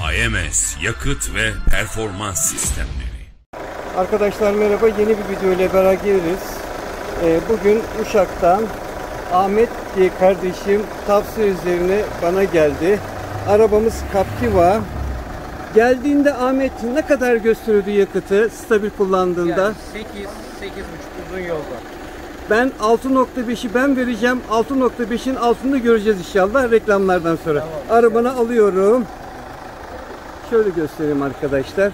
AMS Yakıt ve Performans Sistemleri. Arkadaşlar merhaba, yeni bir video ile beraberiz. Bugün Uşak'tan Ahmet diye kardeşim tavsiye üzerine bana geldi. Arabamız Captiva. Geldiğinde Ahmet ne kadar gösteriyordu yakıtı stabil kullandığında? Yani 8,5 uzun yolda. Ben 6.5'i ben vereceğim. 6.5'in altında göreceğiz inşallah reklamlardan sonra. Tamam, arabanı alıyorum. Şöyle göstereyim arkadaşlar.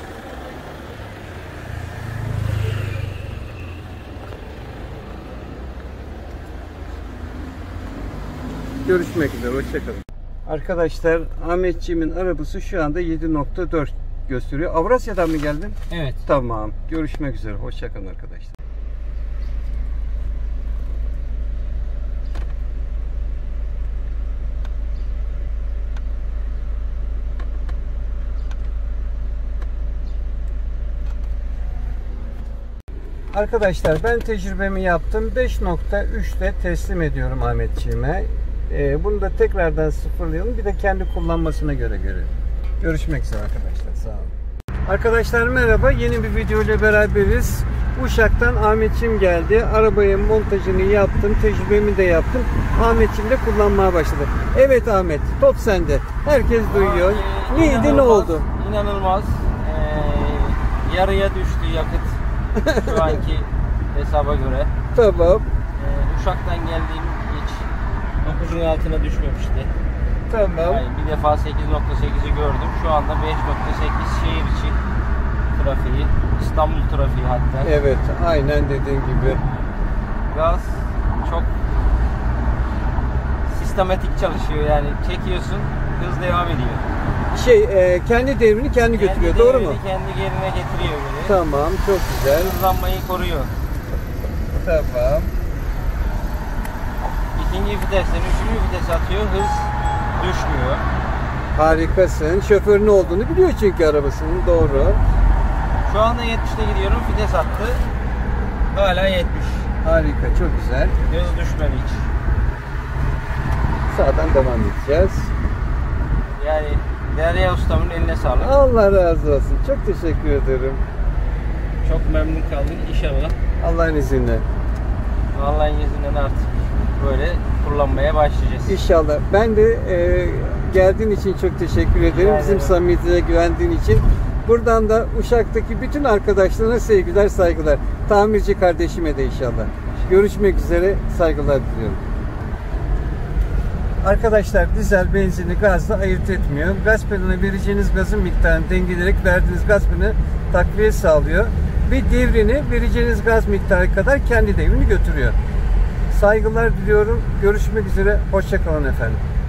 Görüşmek üzere. Hoşçakalın. Arkadaşlar Ahmetciğimin arabası şu anda 7.4 gösteriyor. Avrasya'dan mı geldin? Evet. Tamam. Görüşmek üzere. Hoşçakalın arkadaşlar. Arkadaşlar ben tecrübemi yaptım. 5.3'te teslim ediyorum Ahmetciğime. Bunu da tekrardan sıfırlayalım. Bir de kendi kullanmasına göre görelim. Görüşmek üzere arkadaşlar. Sağ olun. Arkadaşlar merhaba. Yeni bir video ile beraberiz. Uşak'tan Ahmetciğim geldi. Arabanın montajını yaptım. Tecrübemi de yaptım. Ahmetciğim de kullanmaya başladı. Evet Ahmet. Top sende. Herkes duyuyor. Neydi, ne oldu? İnanılmaz. Yarıya düştü yakıt. Şu anki hesaba göre. Tamam. Uşak'tan geldiğim hiç 9'un altına düşmemişti. Tamam. Yani bir defa 8.8'i gördüm. Şu anda 5.8 şehir içi trafiği. İstanbul trafiği hatta. Evet, aynen dediğin gibi. Gaz çok sistematik çalışıyor, yani çekiyorsun, hız devam ediyor. Kendi devrini kendi götürüyor, doğru mu? Kendi yerine getiriyor böyle. Tamam, çok güzel. Hızlanmayı koruyor. Tamam. İkinci vitesten üçüncü vites atıyor, hız düşmüyor. Harikasın. Şoförün olduğunu biliyor çünkü arabasının, doğru. Şu anda 70'te gidiyorum, vites attı. Hala 70. Harika, çok güzel. Hız düşmedi hiç. Sağdan devam edeceğiz. Yani Derya ustamın eline sağlık. Allah razı olsun. Çok teşekkür ederim. Çok memnun kaldım inşallah. Allah'ın izniyle. Allah'ın izniyle artık böyle kullanmaya başlayacağız. İnşallah. Ben de geldiğin için çok teşekkür ederim. Bizim samimiyetine güvendiğin için. Buradan da Uşak'taki bütün arkadaşlarına sevgiler, saygılar. Tamirci kardeşime de inşallah. Görüşmek üzere. Saygılar diliyorum. Arkadaşlar dizel, benzini, gazla ayırt etmiyor. Gaz pedalına vereceğiniz gazın miktarını dengeleyerek verdiğiniz gaz pedalına takviye sağlıyor. Ve devrini vereceğiniz gaz miktarı kadar kendi devrini götürüyor. Saygılar diliyorum. Görüşmek üzere. Hoşça kalın efendim.